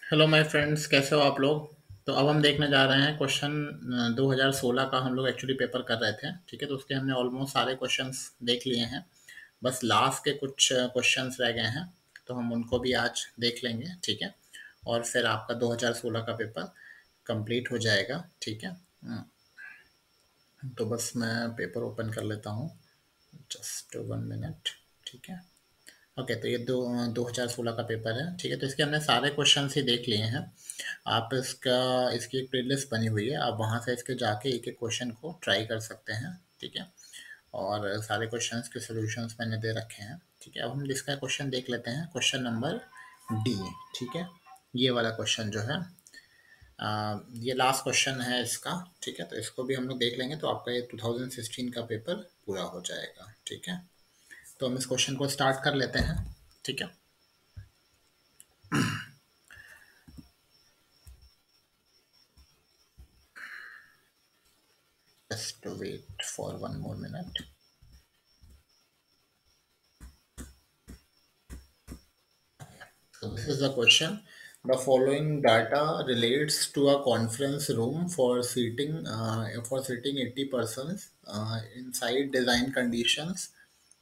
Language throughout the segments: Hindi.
हेलो माय फ्रेंड्स, कैसे हो आप लोग। तो अब हम देखने जा रहे हैं क्वेश्चन 2016 का। हम लोग एक्चुअली पेपर कर रहे थे, ठीक है। तो उसके हमने ऑलमोस्ट सारे क्वेश्चंस देख लिए हैं। बस लास्ट के कुछ क्वेश्चंस रह गए हैं, तो हम उनको भी आज देख लेंगे, ठीक है। और फिर आपका 2016 का पेपर कंप्लीट हो जाएगा, ठीक है। तो बस मैं पेपर ओपन कर लेता हूँ, जस्ट 1 मिनट, ठीक है। ओके, तो ये 2016 का पेपर है, ठीक है। तो इसके हमने सारे क्वेश्चन ही देख लिए हैं। आप इसकी एक प्लेलिस्ट बनी हुई है, आप वहाँ से इसके जाके एक एक क्वेश्चन को ट्राई कर सकते हैं, ठीक है। और सारे क्वेश्चंस के सॉल्यूशंस मैंने दे रखे हैं, ठीक है। अब हम इसका क्वेश्चन देख लेते हैं, क्वेश्चन नंबर डी, ठीक है। ये वाला क्वेश्चन जो है, ये लास्ट क्वेश्चन है इसका, ठीक है। तो इसको भी हम लोग देख लेंगे, तो आपका ये 2016 का पेपर पूरा हो जाएगा, ठीक है। तो हम इस क्वेश्चन को स्टार्ट कर लेते हैं, ठीक है। Just wait for one more minute. So this is the question. The following data relates to a conference room for seating 80 persons inside design conditions.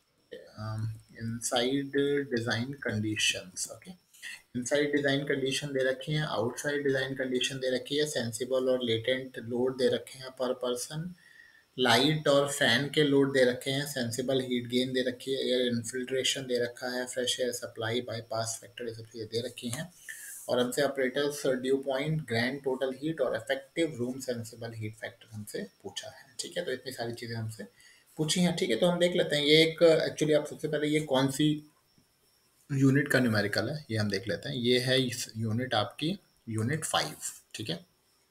Inside design conditions, okay. Inside design condition दे रखी है, आउटसाइड डिज़ाइन कंडीशन दे रखी है, सेंसिबल और लेटेंट लोड दे रखे हैं पर पर्सन, लाइट और फैन के लोड दे रखे हैं, सेंसिबल हीट गेन दे रखी है, एयर इन्फिल्ट्रेशन दे रखा है, fresh air supply, bypass factor, ये सब चीज़ें दे रखी हैं। और हमसे operators dew point, grand total heat और effective room sensible heat factor हमसे पूछा है, ठीक है। तो इतनी सारी चीज़ें हमसे पूछी हैं, ठीक है। तो हम देख लेते हैं ये एक एक्चुअली, आप सबसे पहले ये कौन सी यूनिट का न्यूमेरिकल है ये हम देख लेते हैं। ये है यूनिट आपकी यूनिट 5, ठीक है।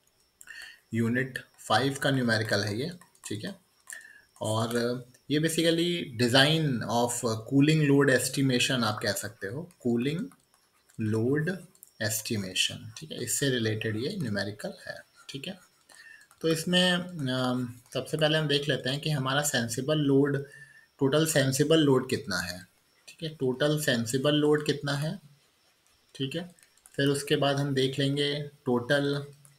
यूनिट 5 का न्यूमेरिकल है ये, ठीक है। और ये basically design of cooling load estimation आप कह सकते हो, कूलिंग लोड एस्टिमेशन, ठीक है। इससे रिलेटेड ये न्यूमेरिकल है, ठीक है। तो इसमें सबसे पहले हम देख लेते हैं कि हमारा sensible load, total sensible load कितना है, ठीक है। टोटल सेंसिबल लोड कितना है, ठीक है। फिर उसके बाद हम देख लेंगे टोटल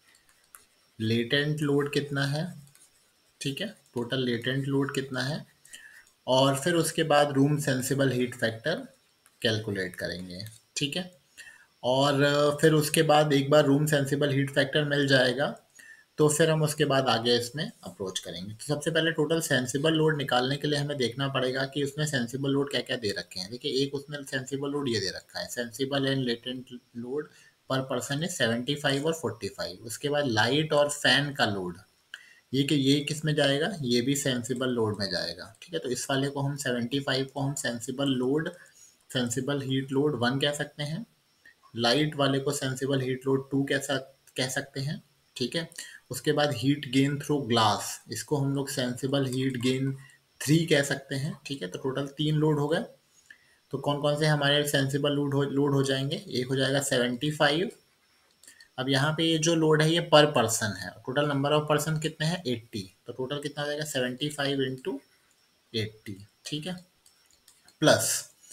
लेटेंट लोड कितना है, ठीक है। टोटल लेटेंट लोड कितना है। और फिर उसके बाद room sensible heat factor calculate करेंगे, ठीक है। और फिर उसके बाद एक बार रूम सेंसिबल हीट फैक्टर मिल जाएगा, तो फिर हम उसके बाद आगे इसमें अप्रोच करेंगे। तो सबसे पहले टोटल सेंसिबल लोड निकालने के लिए हमें देखना पड़ेगा कि उसमें सेंसिबल लोड क्या क्या दे रखे हैं। देखिए, एक उसमें सेंसिबल लोड ये दे रखा है, sensible and latent load per person है 75 और 45। उसके बाद लाइट और फैन का लोड, ये किस में जाएगा, ये भी सेंसिबल लोड में जाएगा, ठीक है। तो इस वाले को हम 75 को हम sensible load, sensible heat load 1 कह सकते हैं। लाइट वाले को सेंसिबल हीट लोड 2 कैसा कह सकते हैं, ठीक है। उसके बाद हीट गेन थ्रू ग्लास, इसको हम लोग सेंसिबल हीट गेन 3 कह सकते हैं, ठीक है। तो टोटल 3 लोड हो गए। तो कौन कौन से हमारे सेंसिबल लोड हो जाएंगे, एक हो जाएगा 75। अब यहाँ पे ये जो लोड है ये पर पर्सन है, टोटल नंबर ऑफ पर्सन कितने हैं 80, तो टोटल कितना हो जाएगा 75 इंटू 80, ठीक है। प्लस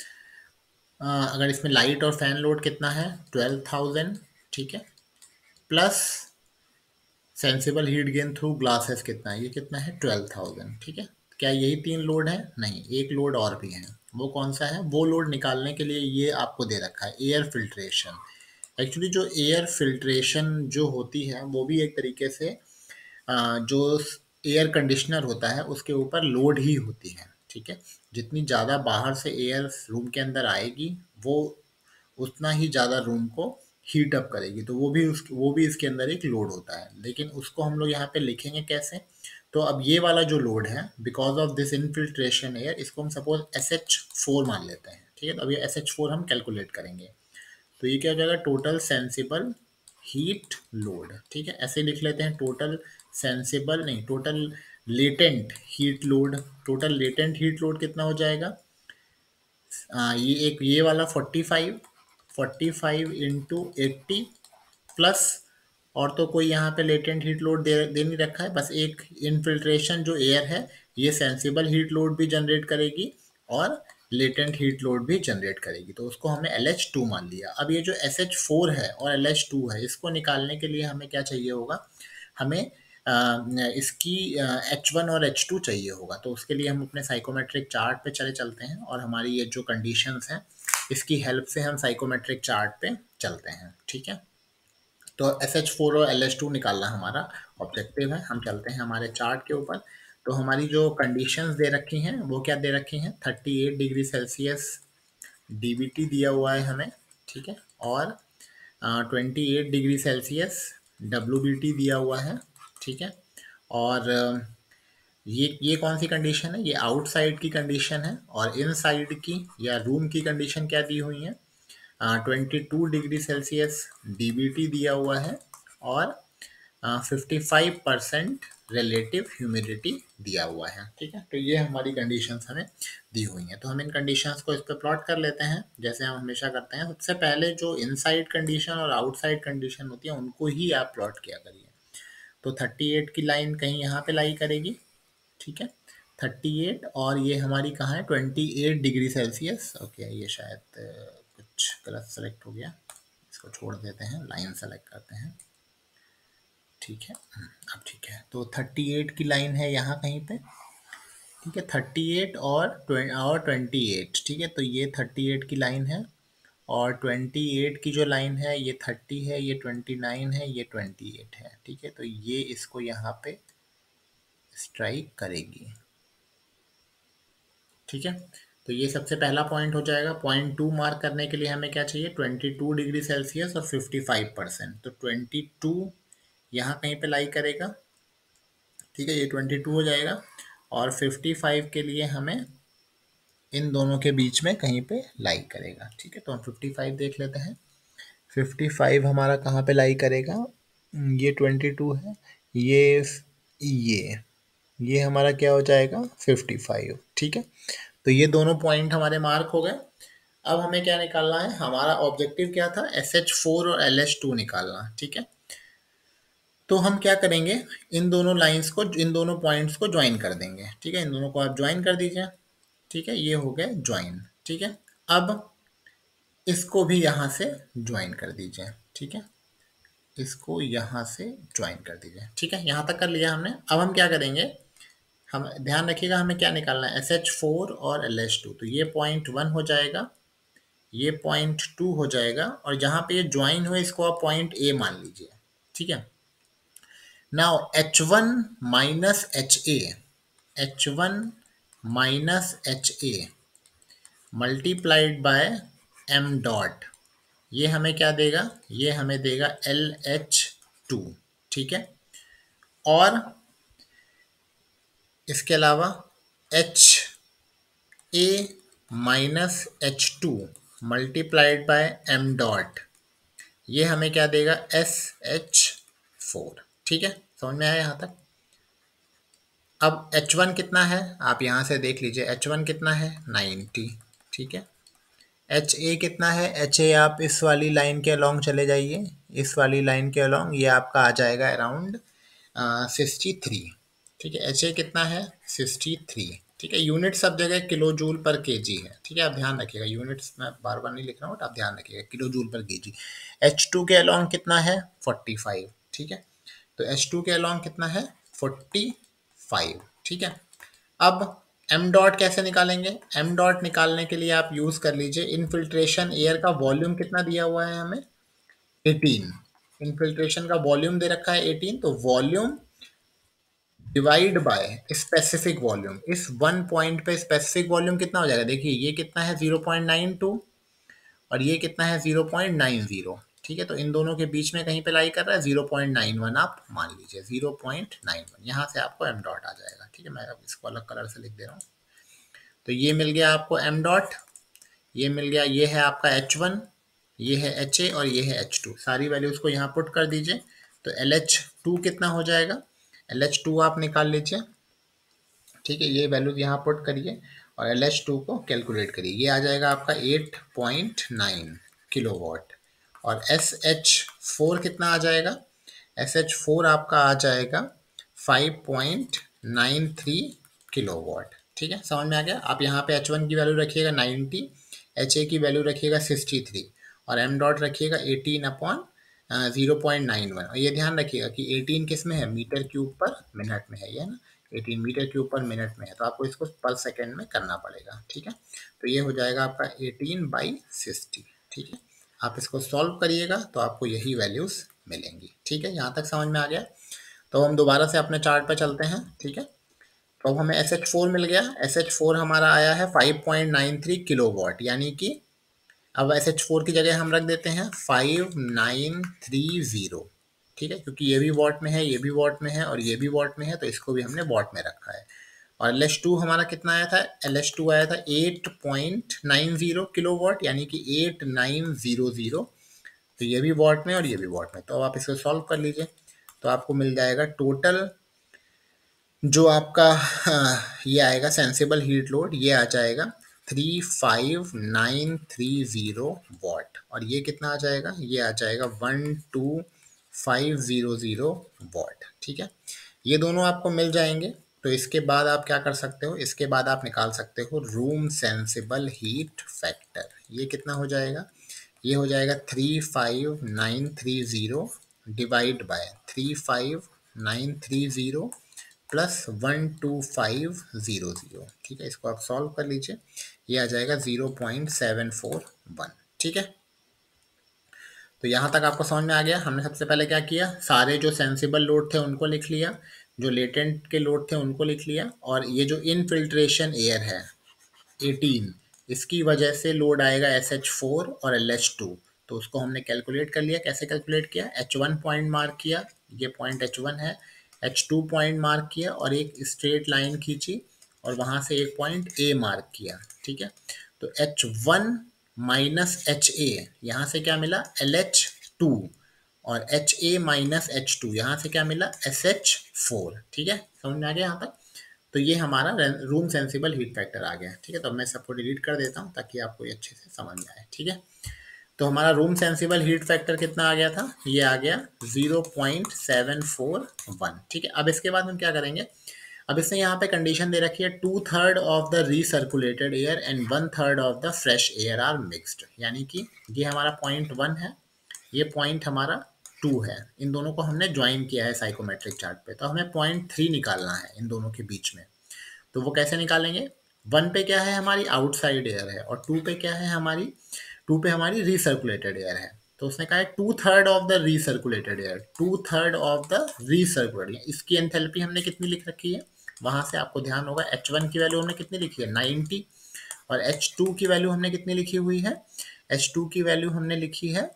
अगर इसमें लाइट और फैन लोड कितना है 12,000, ठीक है। Plus sensible heat gain through glasses कितना है, ये कितना है 12,000, ठीक है। क्या यही 3 लोड है, नहीं, एक लोड और भी है। वो कौन सा है, वो लोड निकालने के लिए ये आपको दे रखा है एयर फिल्ट्रेशन। एक्चुअली जो एयर फिल्ट्रेशन जो होती है वो भी एक तरीके से जो एयर कंडीशनर होता है उसके ऊपर लोड ही होती है, ठीक है। जितनी ज़्यादा बाहर से एयर रूम के अंदर आएगी, वो उतना ही ज़्यादा रूम को हीट अप करेगी, तो वो भी इसके अंदर एक लोड होता है। लेकिन उसको हम लोग यहाँ पे लिखेंगे कैसे, तो अब ये वाला जो लोड है because of this infiltration air, इसको हम सपोज SH4 मान लेते हैं, ठीक है। तो अब ये SH4 हम कैलकुलेट करेंगे, तो ये क्या हो जाएगा टोटल सेंसिबल हीट लोड, ठीक है। ऐसे लिख लेते हैं, टोटल सेंसिबल नहीं, total latent heat load. Total latent heat load कितना हो जाएगा, ये वाला 45, 45 इंटू 80 प्लस, और तो कोई यहाँ पे लेटेंट हीट लोड दे नहीं रखा है, बस एक इनफिल्ट्रेशन जो एयर है ये सेंसिबल हीट लोड भी जनरेट करेगी और लेटेंट हीट लोड भी जनरेट करेगी, तो उसको हमने LH2 मान लिया। अब ये जो SH4 है और LH2 है, इसको निकालने के लिए हमें क्या चाहिए होगा, हमें इसकी H1 और H2 चाहिए होगा। तो उसके लिए हम अपने साइकोमेट्रिक चार्ट पे चलते हैं, और हमारी ये जो कंडीशंस हैं इसकी हेल्प से हम साइकोमेट्रिक चार्ट पे चलते हैं, ठीक है। तो SH4 और LH2 निकालना हमारा ऑब्जेक्टिव है। हम चलते हैं हमारे चार्ट के ऊपर। तो हमारी जो कंडीशंस दे रखी हैं वो क्या दे रखी हैं, 38 डिग्री सेल्सियस DBT दिया हुआ है हमें, ठीक है, और 28 डिग्री सेल्सियस WBT दिया हुआ है, ठीक है। और ये कौन सी कंडीशन है, ये आउटसाइड की कंडीशन है, और इनसाइड की या रूम की कंडीशन क्या दी हुई है, 22 डिग्री सेल्सियस DBT दिया हुआ है, और 55% रिलेटिव ह्यूमिडिटी दिया हुआ है, ठीक है। तो ये हमारी कंडीशंस हमें दी हुई हैं। तो हम इन कंडीशंस को इस पर प्लॉट कर लेते हैं, जैसे हम हमेशा करते हैं। सबसे पहले जो इनसाइड कंडीशन और आउटसाइड कंडीशन होती है उनको ही आप प्लॉट किया करिए। तो 38 की लाइन कहीं यहाँ पे लाई करेगी, ठीक है, 38, और ये हमारी कहाँ है, 28 डिग्री सेल्सियस। ओके, ये शायद कुछ गलत सेलेक्ट हो गया, इसको छोड़ देते हैं, लाइन सेलेक्ट करते हैं, ठीक है। अब ठीक है, तो 38 की लाइन है यहाँ कहीं पे, ठीक है, 38 और 28, ठीक है। तो ये 38 की लाइन है, और 28 की जो लाइन है ये 30 है, ये 29 है, ये 28 है, ठीक है। तो ये इसको यहाँ पे स्ट्राइक करेगी, ठीक है। तो ये सबसे पहला पॉइंट हो जाएगा। पॉइंट 2 मार्क करने के लिए हमें क्या चाहिए, 22 डिग्री सेल्सियस और 55%। तो 22 यहाँ कहीं पे लाई करेगा, ठीक है, ये 22 हो जाएगा, और 55 के लिए हमें इन दोनों के बीच में कहीं पे लाई करेगा, ठीक है। तो हम 55 देख लेते हैं। 55 हमारा कहाँ पे लाई करेगा, ये 22 है, ये ये हमारा क्या हो जाएगा, 55, ठीक है। तो ये दोनों पॉइंट हमारे मार्क हो गए। अब हमें क्या निकालना है, हमारा ऑब्जेक्टिव क्या था, SH4 और LH2 निकालना, ठीक है। तो हम क्या करेंगे, इन दोनों लाइंस को, इन दोनों पॉइंट्स को ज्वाइन कर देंगे, ठीक है। इन दोनों को आप ज्वाइन कर दीजिए, ठीक है, ये हो गया ज्वाइन, ठीक है। अब इसको भी यहाँ से ज्वाइन कर दीजिए, ठीक है, इसको यहाँ से ज्वाइन कर दीजिए, ठीक है। यहाँ तक कर लिया हमने। अब हम क्या करेंगे, हम ध्यान रखिएगा हमें क्या निकालना है, SH4 और LH2। तो ये पॉइंट 1 हो जाएगा, ये पॉइंट 2 हो जाएगा, और जहाँ पे ये ज्वाइन हुए इसको आप पॉइंट A मान लीजिए, ठीक है। Now H1 minus H1 minus HA multiplied by m dot, ये हमें क्या देगा, ये हमें देगा LH2, ठीक है। और इसके अलावा HA minus H2 multiplied by m dot, ये हमें क्या देगा, SH4, ठीक है। समझ में आया यहाँ तक। अब H1 कितना है, आप यहाँ से देख लीजिए, H1 कितना है, 90, ठीक है। HA कितना है, HA आप इस वाली लाइन के अलोंग चले जाइए, इस वाली लाइन के अलोंग, ये आपका आ जाएगा अराउंड 63, ठीक है। HA कितना है, 63, ठीक है। यूनिट सब जगह किलो जूल पर केजी है, ठीक है, आप ध्यान रखिएगा, यूनिट्स मैं बार बार नहीं लिख रहा हूँ, आप ध्यान रखिएगा, किलो जूल पर केजी। H2 के अलोंग कितना है, 45, ठीक है। तो H2 के अलोंग कितना है, 45, ठीक है। अब m डॉट कैसे निकालेंगे, m डॉट निकालने के लिए आप यूज कर लीजिए इनफिल्ट्रेशन एयर का वॉल्यूम कितना दिया हुआ है हमें, 18। इनफिल्ट्रेशन का वॉल्यूम दे रखा है 18, तो volume divide by specific volume, इस वन पॉइंट पे स्पेसिफिक वॉल्यूम कितना हो जाएगा, देखिए ये कितना है 0.92, और ये कितना है 0.90, ठीक है। तो इन दोनों के बीच में कहीं पे लाई कर रहा है 0.91, आप मान लीजिए 0.91, यहाँ से आपको m डॉट आ जाएगा, ठीक है। मैं अब इसको अलग कलर से लिख दे रहा हूँ। तो ये मिल गया आपको m डॉट, ये मिल गया, ये है आपका H1, ये है HA, और ये है H2, सारी वैल्यूज को यहाँ पुट कर दीजिए। तो LH2 कितना हो जाएगा, LH2 आप निकाल लीजिए, ठीक है, ये वैल्यूज यहाँ पुट करिए और LH2 को कैलकुलेट करिए, ये आ जाएगा आपका 8.9 किलोवाट। और SH4 कितना आ जाएगा, SH4 आपका आ जाएगा 5.93 किलोवाट, ठीक है, समझ में आ गया। आप यहाँ पे H1 की वैल्यू रखिएगा 90, HA की वैल्यू रखिएगा 63 और m डॉट रखिएगा 18 अपॉन 0.91। और ये ध्यान रखिएगा कि 18 किस में है, मीटर क्यूब पर मिनट में है, ये है ना, 18 मीटर क्यूब पर मिनट में है, तो आपको इसको पर सेकेंड में करना पड़ेगा। ठीक है, तो ये हो जाएगा आपका 18/60। ठीक है, आप इसको सॉल्व करिएगा तो आपको यही वैल्यूज मिलेंगी। ठीक है, यहाँ तक समझ में आ गया। तो हम दोबारा से अपने चार्ट पे चलते हैं। ठीक है, तो अब हमें SH4 मिल गया। SH4 हमारा आया है 5.93 किलोवाट, यानी कि अब SH4 की जगह हम रख देते हैं 5930। ठीक है, क्योंकि ये भी वॉट में है, ये भी वॉट में है और ये भी वॉट में है, तो इसको भी हमने वॉट में रखा है। और LH2 हमारा कितना आया था, LH2 आया था 8.90 किलोवाट, यानी कि 8900। तो ये भी वॉट में और ये भी वॉट में, तो अब आप इसको सॉल्व कर लीजिए। तो आपको मिल जाएगा टोटल जो आपका ये आएगा सेंसिबल हीट लोड, ये आ जाएगा 35930 वॉट। और ये कितना आ जाएगा, ये आ जाएगा 12500 वॉट। ठीक है, ये दोनों आपको मिल जाएंगे। तो इसके बाद आप क्या कर सकते हो, इसके बाद आप निकाल सकते हो रूम सेंसिबल हीट फैक्टर। ये कितना हो जाएगा, ये हो जाएगा 35930 डिवाइड बाय 35930 प्लस 12500। ठीक है, इसको आप सॉल्व कर लीजिए, ये आ जाएगा 0.741। ठीक है, तो यहाँ तक आपको समझ में आ गया। हमने सबसे पहले क्या किया, सारे जो सेंसिबल लोड थे उनको लिख लिया, जो लेटेंट के लोड थे उनको लिख लिया, और ये जो इनफिल्ट्रेशन एयर है 18, इसकी वजह से लोड आएगा SH4 और LH2। तो उसको हमने कैलकुलेट कर लिया। कैसे कैलकुलेट किया, H1 पॉइंट मार्क किया, ये पॉइंट H1 है, H2 पॉइंट मार्क किया और एक स्ट्रेट लाइन खींची और वहां से एक पॉइंट A मार्क किया। ठीक है, तो H1 माइनस HA, यहाँ से क्या मिला LH2, और HA माइनस H2 यहाँ से क्या मिला SH4। ठीक है, समझ में आ गया यहाँ तक। तो ये हमारा रूम सेंसिबल हीट फैक्टर आ गया। ठीक है, तो मैं सबको डिलीट कर देता हूँ ताकि आपको ये अच्छे से समझ में आए। ठीक है, तो हमारा रूम सेंसिबल हीट फैक्टर कितना आ गया था, ये आ गया 0.741। ठीक है, अब इसके बाद हम क्या करेंगे, अब इसने यहाँ पे कंडीशन दे रखी है 2/3 of the recirculated air and 1/3 of the fresh air are mixed, यानी कि ये हमारा पॉइंट 1 है, ये पॉइंट हमारा 2 है। इन दोनों को हमने ज्वाइन किया है साइकोमेट्रिक चार्ट पे, तो हमें पॉइंट 3 निकालना है इन दोनों के बीच में। तो वो कैसे निकालेंगे, 1 पे क्या है हमारी आउटसाइड एयर है और 2 पे क्या है हमारी, 2 पे हमारी रिसर्कुलेटेड एयर है। तो उसने कहा है 2/3 of the recirculated air, 2/3 of the recirculated. इसकी एंथैल्पी हमने कितनी लिख रखी है, वहां से आपको ध्यान होगा H1 की वैल्यू हमने कितनी लिखी है 90, और H2 की वैल्यू हमने कितनी लिखी हुई है, H2 की वैल्यू हमने लिखी है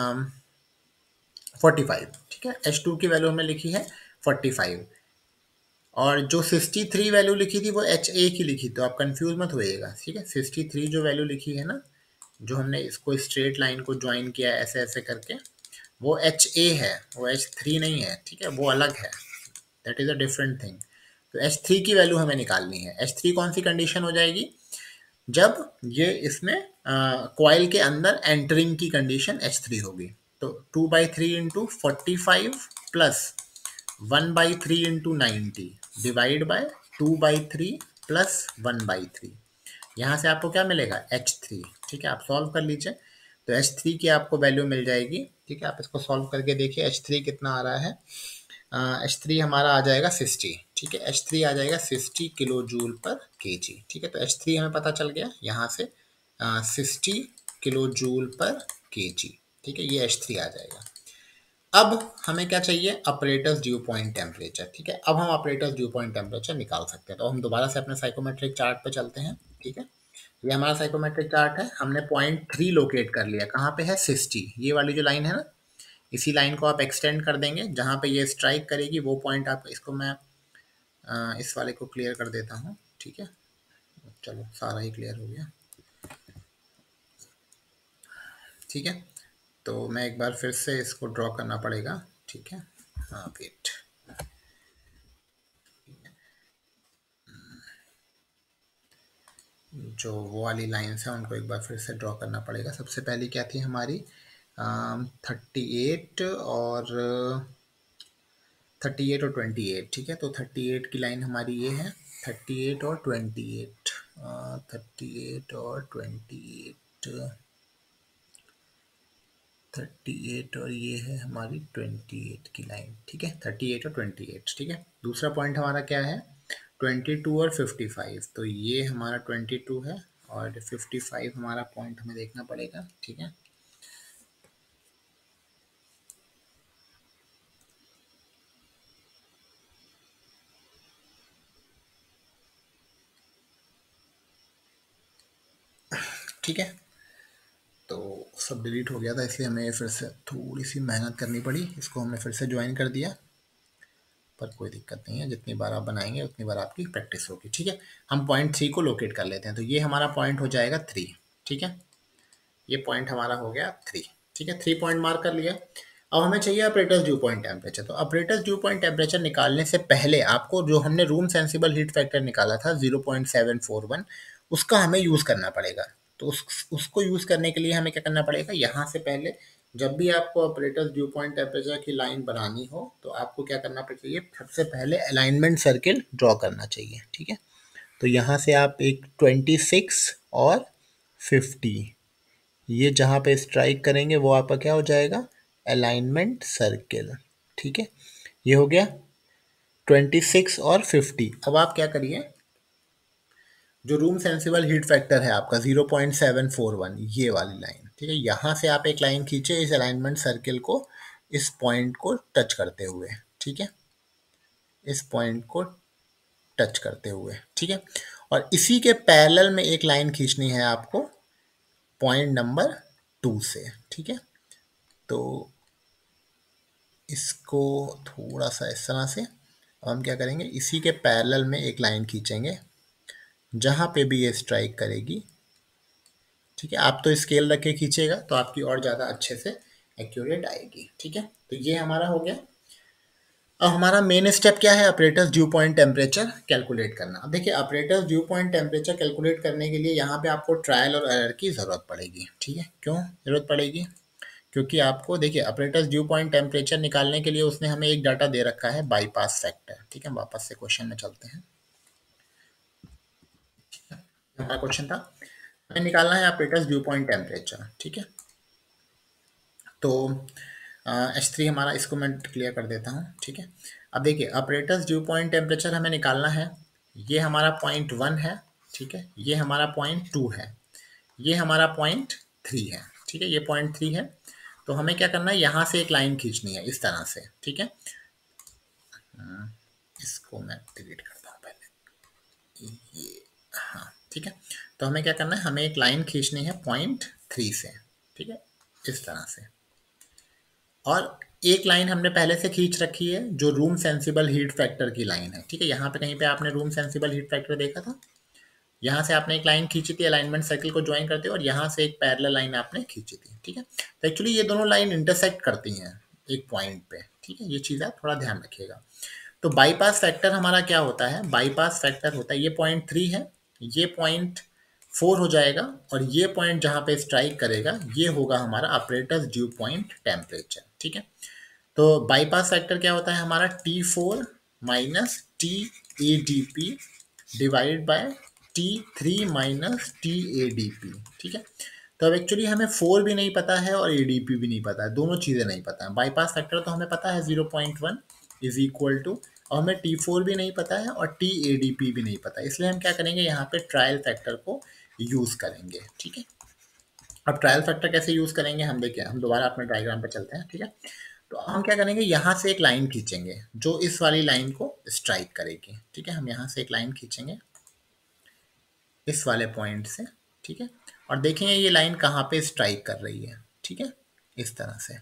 45। ठीक है, H2 की वैल्यू हमने लिखी है 45, और जो 63 वैल्यू लिखी थी वो HA की लिखी, तो आप कंफ्यूज मत होइएगा। ठीक है, 63 जो वैल्यू लिखी है ना, जो हमने इसको स्ट्रेट लाइन को ज्वाइन किया ऐसे ऐसे करके, वो HA है, वो H3 नहीं है। ठीक है, वो अलग है, that is a different thing. तो H3 की वैल्यू हमें निकालनी है। H3 कौन सी कंडीशन हो जाएगी, जब ये इसमें कॉइल के अंदर एंटरिंग की कंडीशन H3 होगी। तो 2/3 into 45 plus 1/3 into 90 divide by 2/3 plus 1/3, यहाँ से आपको क्या मिलेगा H3। ठीक है, आप सॉल्व कर लीजिए, तो H3 की आपको वैल्यू मिल जाएगी। ठीक है, आप इसको सॉल्व करके देखिए H3 कितना आ रहा है। H3 हमारा आ जाएगा 60। ठीक है, H3 आ जाएगा 60 किलो जूल पर केजी। ठीक है, तो H3 हमें पता चल गया यहाँ से 60 किलो जूल पर केजी। ठीक है, ये H3 आ जाएगा। अब हमें क्या चाहिए, ऑपरेटर्स ड्यू पॉइंट टेम्परेचर। ठीक है, अब हम ऑपरेटर्स ड्यू पॉइंट टेम्परेचर निकाल सकते हैं। तो हम दोबारा से अपने साइकोमेट्रिक चार्ट पे चलते हैं। ठीक है, ये हमारा साइकोमेट्रिक चार्ट है, हमने पॉइंट 3 लोकेट कर लिया, कहाँ पे है 60, ये वाली जो लाइन है ना, इसी लाइन को आप एक्सटेंड कर देंगे, जहाँ पे ये स्ट्राइक करेगी वो पॉइंट आप, इसको मैं इस वाले को क्लियर कर देता हूँ। ठीक है, चलो सारा ही क्लियर हो गया। ठीक है, तो मैं एक बार फिर से इसको ड्रॉ करना पड़ेगा। ठीक है, हाँ वेट, जो वो वाली लाइन्स हैं उनको एक बार फिर से ड्रॉ करना पड़ेगा। सबसे पहली क्या थी हमारी 38 और 38 और 28। ठीक है, तो 38 की लाइन हमारी ये है, 38 और 28, 38 और 28, 38 और ये है हमारी 28 की लाइन, ठीक है, 38 और 28, ठीक है। दूसरा पॉइंट हमारा क्या है, 22 और 55, तो ये हमारा 22 है और 55 हमारा पॉइंट हमें देखना पड़ेगा, ठीक है। ठीक है, तो सब डिलीट हो गया था इसलिए हमें फिर से थोड़ी सी मेहनत करनी पड़ी, इसको हमने फिर से ज्वाइन कर दिया, पर कोई दिक्कत नहीं है, जितनी बार आप बनाएंगे उतनी बार आपकी प्रैक्टिस होगी, ठीक है। हम पॉइंट 3 को लोकेट कर लेते हैं, तो ये हमारा पॉइंट हो जाएगा 3, ठीक है, ये पॉइंट हमारा हो गया 3, ठीक है, 3 पॉइंट मार्क कर लिया। अब हमें चाहिए ऑपरेटर्स ड्यू पॉइंट टेम्परेचर, तो ऑपरेटर्स ड्यू पॉइंट टेम्परेचर निकालने से पहले आपको जो हमने रूम सेंसिबल हीट फैक्टर निकाला था 0.741, उसका हमें यूज़ करना पड़ेगा। तो उसको यूज़ करने के लिए हमें क्या करना पड़ेगा, यहाँ से पहले जब भी आपको ऑपरेटर्स ड्यू पॉइंट टेम्परेचर की लाइन बनानी हो तो आपको क्या करना चाहिए, सबसे पहले अलाइनमेंट सर्किल ड्रॉ करना चाहिए, ठीक है। तो यहाँ से आप एक 26 और 50, ये जहाँ पे स्ट्राइक करेंगे वो आपका क्या हो जाएगा, अलाइनमेंट सर्किल, ठीक है। ये हो गया 26 और 50। अब आप क्या करिए, जो रूम सेंसिबल हीट फैक्टर है आपका 0.741, ये वाली लाइन, ठीक है, यहाँ से आप एक लाइन खींचे इस अलाइनमेंट सर्किल को, इस पॉइंट को टच करते हुए, ठीक है, इस पॉइंट को टच करते हुए, ठीक है। और इसी के पैरेलल में एक लाइन खींचनी है आपको पॉइंट नंबर 2 से, ठीक है। तो इसको थोड़ा सा इस तरह से, अब हम क्या करेंगे, इसी के पैरेलल में एक लाइन खींचेंगे जहाँ पे भी ये स्ट्राइक करेगी, ठीक है। आप तो स्केल रख के खींचेगा तो आपकी और ज़्यादा अच्छे से एक्यूरेट आएगी, ठीक है। तो ये हमारा हो गया। अब हमारा मेन स्टेप क्या है, operators dew point temperature calculate करना। अब देखिए, operators dew point temperature calculate करने के लिए यहाँ पे आपको ट्रायल और एरर की ज़रूरत पड़ेगी, ठीक है। क्यों ज़रूरत पड़ेगी, क्योंकि आपको देखिए ऑपरेटर्स ड्यू पॉइंट टेम्परेचर निकालने के लिए उसने हमें एक डाटा दे रखा है बाईपास फैक्टर, ठीक है। वापस से क्वेश्चन में चलते हैं, हमारा क्वेश्चन था हमें निकालना है ऑपरेटर्स ड्यू पॉइंट टेम्परेचर, ठीक है। तो H3 हमारा, इसको मैं क्लियर कर देता हूँ, ठीक है। अब देखिए ऑपरेटर्स ड्यू पॉइंट टेम्परेचर हमें निकालना है, ये हमारा पॉइंट 1 है, ठीक है, ये हमारा पॉइंट 2 है, ये हमारा पॉइंट 3 है, ठीक है, ये पॉइंट 3 है। तो हमें क्या करना है, यहाँ से एक लाइन खींचनी है इस तरह से, ठीक है। इसको मैं डिलीट करता हूँ पहले, ये, हाँ ठीक है। तो हमें क्या करना है, हमें एक लाइन खींचनी है पॉइंट 3 से, ठीक है, इस तरह से। और एक लाइन हमने पहले से खींच रखी है जो रूम सेंसिबल हीट फैक्टर की लाइन है, ठीक है। यहाँ पे कहीं पे आपने रूम सेंसिबल हीट फैक्टर देखा था, यहाँ से आपने एक लाइन खींची थी अलाइनमेंट सर्किल को ज्वाइन करते और यहाँ से एक पैरेलल लाइन आपने खींची थी, ठीक है। तो एक्चुअली ये दोनों लाइन इंटरसेक्ट करती हैं एक पॉइंट पे, ठीक है, ये चीज़ आप थोड़ा ध्यान रखिएगा। तो बाईपास फैक्टर हमारा क्या होता है, बाईपास फैक्टर होता है, ये पॉइंट 3 है, ये पॉइंट 4 हो जाएगा और ये पॉइंट जहाँ पे स्ट्राइक करेगा ये होगा हमारा ऑपरेटर्स ड्यू पॉइंट टेम्परेचर, ठीक है। तो बाईपास फैक्टर क्या होता है हमारा, T4 minus T A D P divide by T3 minus T A D P, ठीक है। तो अब एक्चुअली हमें 4 भी नहीं पता है और ADP भी नहीं पता है, दोनों चीज़ें नहीं पता है। बाईपास फैक्टर तो हमें पता है 0.1 इज इक्वल टू, और हमें T4 भी नहीं पता है और TADP भी नहीं पता है, इसलिए हम क्या करेंगे, यहाँ पे ट्रायल फैक्टर को यूज़ करेंगे, ठीक है। अब ट्रायल फैक्टर कैसे यूज़ करेंगे हम देखिए, हम दोबारा अपने डायग्राम पे चलते हैं, ठीक है। तो हम क्या करेंगे, यहाँ से एक लाइन खींचेंगे जो इस वाली लाइन को स्ट्राइक करेगी, ठीक है। हम यहाँ से एक लाइन खींचेंगे इस वाले पॉइंट से, ठीक है, और देखेंगे ये लाइन कहाँ पे स्ट्राइक कर रही है, ठीक है, इस तरह से।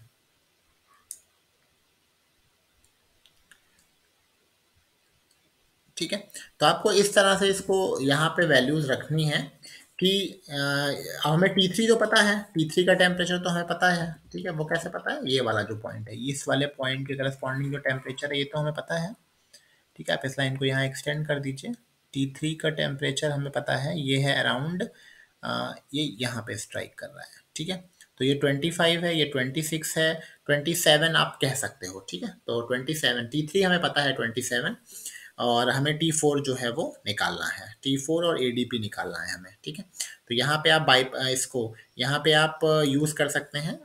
ठीक है, तो आपको इस तरह से इसको यहाँ पे वैल्यूज रखनी है कि हमें T3 तो पता है, T3 का टेम्परेचर तो हमें पता है, ठीक है। वो कैसे पता है, ये वाला जो पॉइंट है, इस वाले पॉइंट के करस्पॉन्डिंग जो टेम्परेचर है ये तो हमें पता है, ठीक है। आप इस लाइन को यहाँ एक्सटेंड कर दीजिए, T3 का टेम्परेचर हमें पता है, ये है अराउंड, ये यहाँ पे स्ट्राइक कर रहा है, ठीक है। तो ये 25 है, ये 26 है, 27 आप कह सकते हो, ठीक है। तो 27, T3 हमें पता है 27, और हमें T4 जो है वो निकालना है, T4 और ADP निकालना है हमें, ठीक है। तो यहाँ पे आप इसको यहाँ पे आप यूज़ कर सकते हैं,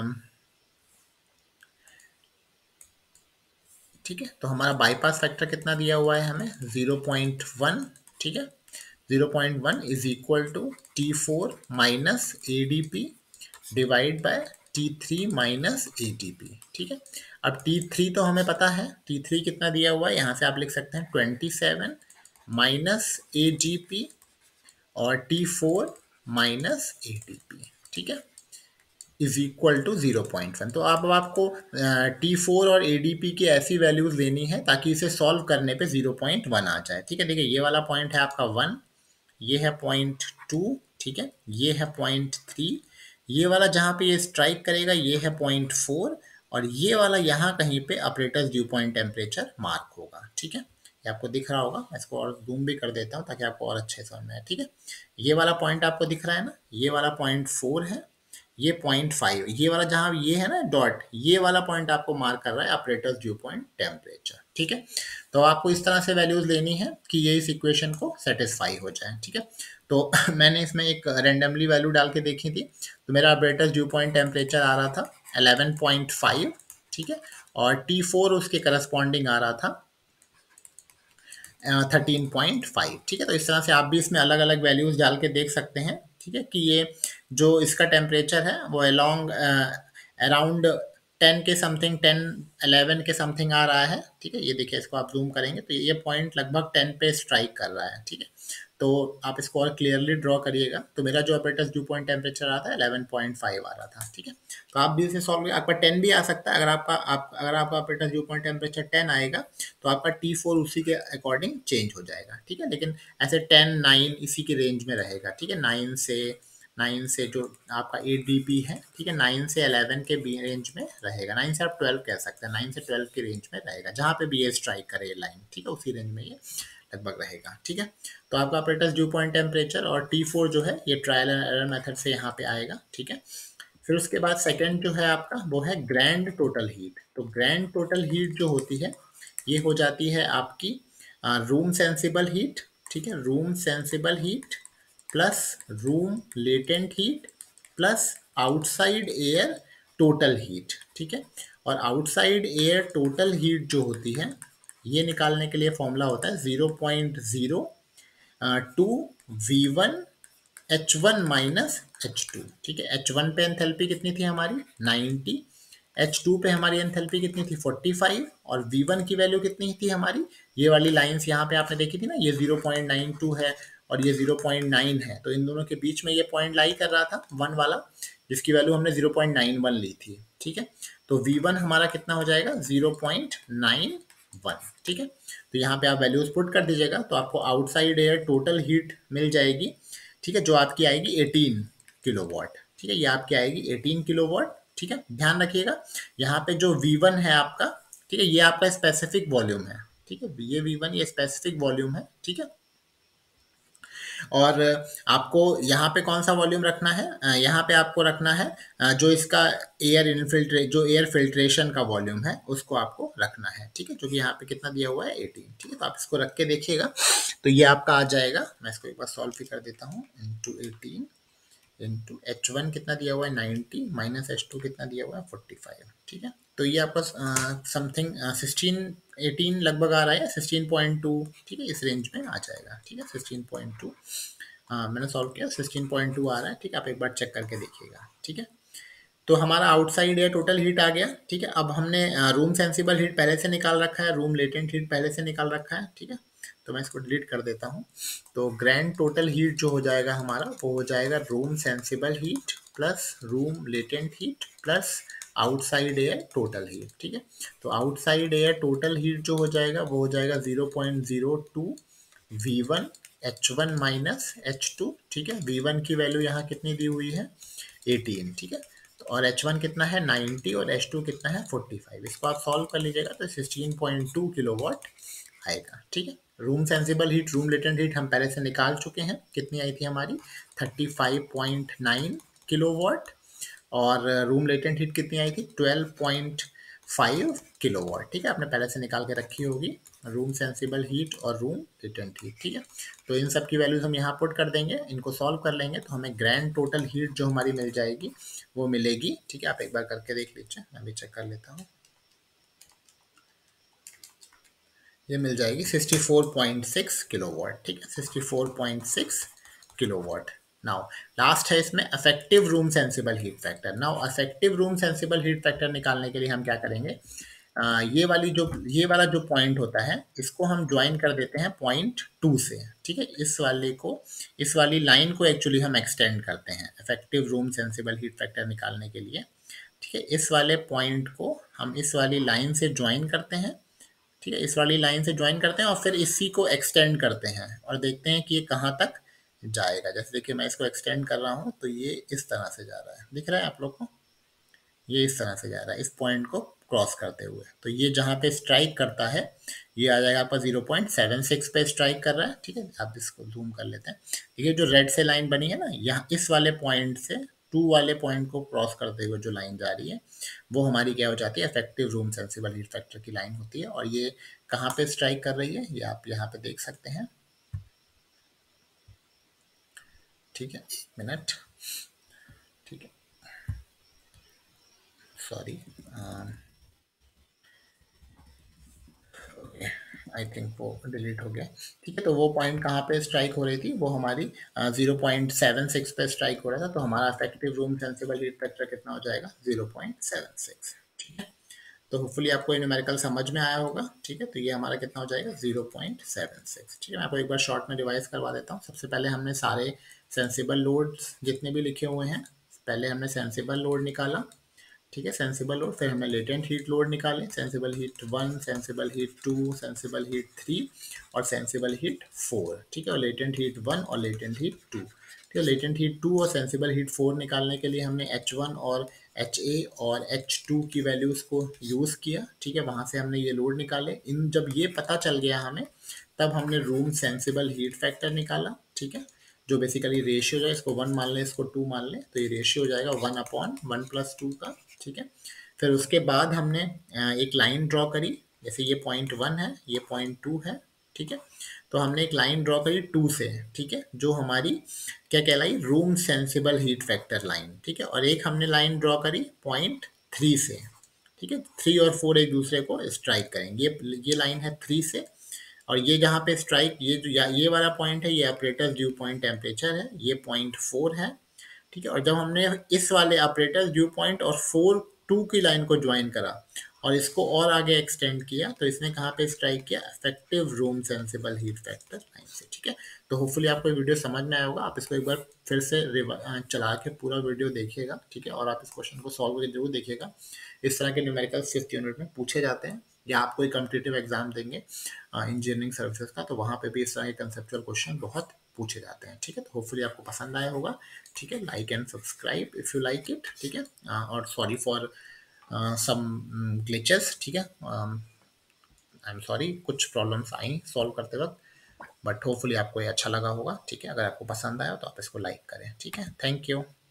ठीक है। तो हमारा बाईपास फैक्टर कितना दिया हुआ है हमें, 0.1, ठीक है। 0.1 is equal to T4 minus ADP divide by T3 minus ATP, ठीक है। अब T3 तो हमें पता है, T3 कितना दिया हुआ है, यहाँ से आप लिख सकते हैं 27 माइनस AGP और T4 माइनस ATP, ठीक है, इज इक्वल टू 0.1। तो अब आपको T4 और ADP की ऐसी वैल्यूज लेनी है ताकि इसे सॉल्व करने पे 0.1 आ जाए, ठीक है। देखिए ये वाला पॉइंट है आपका 1, ये है 0.2, ठीक है, ये है 0.3, ये वाला जहाँ पे ये स्ट्राइक करेगा ये है 0.4, और ये वाला यहाँ कहीं पे operators dew point temperature mark होगा, ठीक है। ये आपको दिख रहा होगा, मैं इसको और जूम भी कर देता हूँ ताकि आपको और अच्छे समझ में आए, ठीक है। ये वाला पॉइंट आपको दिख रहा है ना, ये वाला 0.4 है, ये 0.5, ये वाला जहाँ ये है ना डॉट, ये वाला पॉइंट आपको मार्क कर रहा है ऑपरेटर्स ड्यू पॉइंट टेम्परेचर, ठीक है। तो आपको इस तरह से वैल्यूज लेनी है कि ये इस इक्वेशन को सेटिस्फाई हो जाए, ठीक है। तो मैंने इसमें एक रैंडमली वैल्यू डाल के देखी थी, तो मेरा ऑपरेटर्स ड्यू पॉइंट टेम्परेचर आ रहा था 11.5, ठीक है, और T4 उसके करस्पॉन्डिंग आ रहा था 13.5, ठीक है। तो इस तरह से आप भी इसमें अलग अलग वैल्यूज डाल के देख सकते हैं, ठीक है, कि ये जो इसका टेम्परेचर है वो अराउंड 10 के समथिंग, 10-11 के समथिंग आ रहा है, ठीक है। ये देखिए, इसको आप जूम करेंगे तो ये पॉइंट लगभग 10 पे स्ट्राइक कर रहा है, ठीक है। तो आप इसको और क्लियरली ड्रॉ करिएगा। तो मेरा जो ऑपरेटर्स ड्यू पॉइंट टेम्परेचर आ रहा था 11.5 आ रहा था, ठीक है। तो आप भी इसे सॉल्व, आपका 10 भी आ सकता है, अगर आपका ऑपरेटर्स ड्यू पॉइंट टेम्परेचर 10 आएगा तो आपका T4 उसी के अकॉर्डिंग चेंज हो जाएगा, ठीक है। लेकिन ऐसे 10-9 इसी के रेंज में रहेगा, ठीक है। 9 से जो आपका ADP है, ठीक है, 9 से 11 के बी रेंज में रहेगा, 9 से आप 12 कह सकते हैं, 9 से 12 के रेंज में रहेगा, जहाँ पे भी ये स्ट्राइक करे लाइन, ठीक है, उसी रेंज में ये लगभग रहेगा, ठीक है। तो आपका ऑपरेटर्स ड्यू पॉइंट टेम्परेचर और T4 जो है ये ट्रायल एंड एरर मेथड से यहाँ पे आएगा, ठीक है। फिर उसके बाद सेकंड जो है आपका वो है ग्रैंड टोटल हीट। तो ग्रैंड टोटल हीट जो होती है ये हो जाती है आपकी रूम सेंसिबल हीट, ठीक है, room sensible heat plus room latent heat plus outside air total heat, ठीक है। और आउटसाइड एयर टोटल हीट जो होती है ये निकालने के लिए फॉर्मूला होता है 0.02 V1 H1 माइनस H2, ठीक है। H1 पे एंथैल्पी कितनी थी हमारी 90, H2 पे हमारी एंथैल्पी कितनी थी 45, और V1 की वैल्यू कितनी थी हमारी, ये वाली लाइंस यहाँ पे आपने देखी थी ना, ये 0.92 है और ये 0.9 है, तो इन दोनों के बीच में ये पॉइंट लाई कर रहा था 1 वाला, जिसकी वैल्यू हमने 0.91 ली थी, ठीक है। तो V1 हमारा कितना हो जाएगा 0.91, ठीक है। तो यहाँ पे आप वैल्यूज पुट कर दीजिएगा तो आपको आउटसाइड एयर टोटल हीट मिल जाएगी, ठीक है, जो आपकी आएगी 18 किलोवाट, ठीक है, ये आपकी आएगी 18 किलोवाट, ठीक है। ध्यान रखिएगा यहाँ पे जो V1 है आपका, ठीक है, ये आपका स्पेसिफिक वॉल्यूम है, ठीक है, ये V1 ये स्पेसिफिक वॉल्यूम है, ठीक है। और आपको यहाँ पे कौन सा वॉल्यूम रखना है, यहाँ पे आपको रखना है जो इसका जो एयर फिल्ट्रेशन का वॉल्यूम है उसको आपको रखना है, ठीक है, जो कि यहाँ पे कितना दिया हुआ है 18, ठीक है। तो आप इसको रख के देखिएगा तो ये आपका आ जाएगा, मैं इसको एक बार सॉल्व भी कर देता हूँ, इंटू 18 इंटू H1 कितना दिया हुआ है 90 माइनस H2 कितना दिया हुआ है 45, ठीक है। तो ये आपका समथिंग 16-18 लगभग आ रहा है, 16.2, ठीक है, इस रेंज में आ जाएगा, ठीक है, 16.2, हाँ मैंने सॉल्व किया 16.2 आ रहा है, ठीक है, आप एक बार चेक करके देखिएगा, ठीक है। तो हमारा आउटसाइड एयर टोटल हीट आ गया, ठीक है। अब हमने रूम सेंसिबल हीट पहले से निकाल रखा है, रूम लेटेंट हीट पहले से निकाल रखा है, ठीक है। तो मैं इसको डिलीट कर देता हूँ। तो ग्रैंड टोटल हीट जो हो जाएगा हमारा वो हो जाएगा room sensible heat plus room latent heat plus outside air total heat, ठीक है। तो आउटसाइड एयर टोटल हीट जो हो जाएगा वो हो जाएगा 0.02 V1 H1 माइनस H2, ठीक है। V1 की वैल्यू यहाँ कितनी दी हुई है 18, ठीक है। तो और H1 कितना है 90 और H2 कितना है 45, इसको आप सॉल्व कर लीजिएगा तो 16.2 किलोवाट आएगा, ठीक है। Room sensible heat room latent heat हम पहले से निकाल चुके हैं, कितनी आई थी हमारी 35.9 किलोवाट, और रूम लेटेंट हीट कितनी आई थी 5 किलोवाट। ठीक है, आपने पहले से निकाल के रखी होगी रूम सेंसिबल हीट और रूम लेटेंट हीट। ठीक है, तो इन सब की वैल्यूज हम यहाँ पुट कर देंगे, इनको सॉल्व कर लेंगे तो हमें ग्रैंड टोटल हीट जो हमारी मिल जाएगी वो मिलेगी। ठीक है, आप एक बार करके देख लीजिए, मैं भी चेक कर लेता हूँ। ये मिल जाएगी 64.6 किलोवाट। ठीक है, 64.6 किलोवाट। नाउ लास्ट है इसमें effective room sensible heat factor. Now effective room sensible heat factor निकालने के लिए हम क्या करेंगे, ये वाला जो पॉइंट होता है इसको हम ज्वाइन कर देते हैं पॉइंट 2 से। ठीक है, इस वाली लाइन को एक्चुअली हम एक्सटेंड करते हैं effective room sensible heat factor निकालने के लिए। ठीक है, इस वाले पॉइंट को हम इस वाली लाइन से ज्वाइन करते हैं। ठीक है, इस वाली लाइन से ज्वाइन करते हैं और फिर इसी को एक्सटेंड करते हैं और देखते हैं कि ये कहाँ तक जाएगा। जैसे देखिए मैं इसको एक्सटेंड कर रहा हूँ तो ये इस तरह से जा रहा है, दिख रहा है आप लोग को, ये इस तरह से जा रहा है इस पॉइंट को क्रॉस करते हुए। तो ये जहाँ पे स्ट्राइक करता है ये आ जाएगा आपका 0.76 पे स्ट्राइक कर रहा है। ठीक है, आप इसको जूम कर लेते हैं। देखिए जो रेड से लाइन बनी है ना, यहाँ इस वाले पॉइंट से 2 वाले पॉइंट को क्रॉस करते हुए जो लाइन जा रही है वो हमारी क्या हो जाती है, effective room sensible heat factor की लाइन होती है। और ये कहाँ पे स्ट्राइक कर रही है ये आप यहाँ पे देख सकते हैं। ठीक है, मिनट। ठीक है, सॉरी, आई थिंक वो डिलीट हो गया। ठीक है, तो वो पॉइंट कहाँ पे स्ट्राइक हो रही थी, वो हमारी 0.76 पे स्ट्राइक हो रहा था। तो हमारा effective room sensible heat factor कितना हो जाएगा, 0.76। ठीक है, तो होपफुली आपको ये न्यूमेरिकल समझ में आया होगा। ठीक है, तो ये हमारा कितना हो जाएगा, 0.76। ठीक है, मैं आपको एक बार शॉर्ट में रिवाइज करवा देता हूँ। सबसे पहले हमने सारे सेंसिबल लोड्स जितने भी लिखे हुए हैं, पहले हमने सेंसिबल लोड निकाला। ठीक है, सेंसिबल लोड, फिर हमने लेटेंट हीट लोड निकाले, sensible heat 1, sensible heat 2, sensible heat 3 और सेंसिबल हीट 4। ठीक है, और लेटेंट हीट 1 और लेटेंट हीट 2। ठीक है, लेटेंट हीट 2 और सेंसिबल हीट 4 निकालने के लिए हमने H1 और HA और H2 की वैल्यूज़ को यूज़ किया। ठीक है, वहाँ से हमने ये लोड निकाले। इन जब ये पता चल गया हमें, तब हमने रूम सेंसिबल हीट फैक्टर निकाला। ठीक है, जो बेसिकली रेशियो जो है, इसको 1 मान लें, इसको 2 मान लें, तो ये रेशियो हो जाएगा 1/1+2 का। ठीक है, फिर उसके बाद हमने एक लाइन ड्रॉ करी। जैसे ये पॉइंट 1 है, ये पॉइंट 2 है। ठीक है, तो हमने एक लाइन ड्रॉ करी 2 से। ठीक है, जो हमारी क्या कहलाई, room sensible heat factor line. ठीक है, और एक हमने लाइन ड्रॉ करी पॉइंट 3 से। ठीक है, 3 और 4 एक दूसरे को स्ट्राइक करेंगे। ये लाइन है 3 से, और ये जहाँ पे स्ट्राइक, ये जो ये वाला पॉइंट है, ये ऑपरेटर्स ड्यू पॉइंट टेम्परेचर है, ये पॉइंट 4 है। ठीक है, और जब हमने इस वाले ऑपरेटर्स ड्यू पॉइंट और 4 2 की लाइन को ज्वाइन करा और इसको और आगे एक्सटेंड किया, तो इसने कहाँ पे स्ट्राइक किया, effective room sensible heat factor line से। ठीक है, तो होपफुली आपको ये वीडियो समझ में आया होगा। आप इसको एक बार फिर से चला के पूरा वीडियो देखिएगा। ठीक है, और आप इस क्वेश्चन को सॉल्व करके जरूर देखिएगा। इस तरह के न्यूमेरिकल 5th यूनिट में पूछे जाते हैं, या आप कोई कॉम्पिटिटिव एग्जाम देंगे इंजीनियरिंग सर्विसेज का, तो वहाँ पे भी इस तरह के कंसेप्चुअल क्वेश्चन बहुत पूछे जाते हैं। ठीक है, तो होपफुली आपको पसंद आया होगा। ठीक है, like and subscribe if you like it. ठीक है, और सॉरी फॉर सम ग्लिचेस। ठीक है, आई एम सॉरी, कुछ प्रॉब्लम्स आई सॉल्व करते वक्त, बट होपफुली आपको ये अच्छा लगा होगा। ठीक है, अगर आपको पसंद आया तो आप इसको लाइक करें। ठीक है, थैंक यू।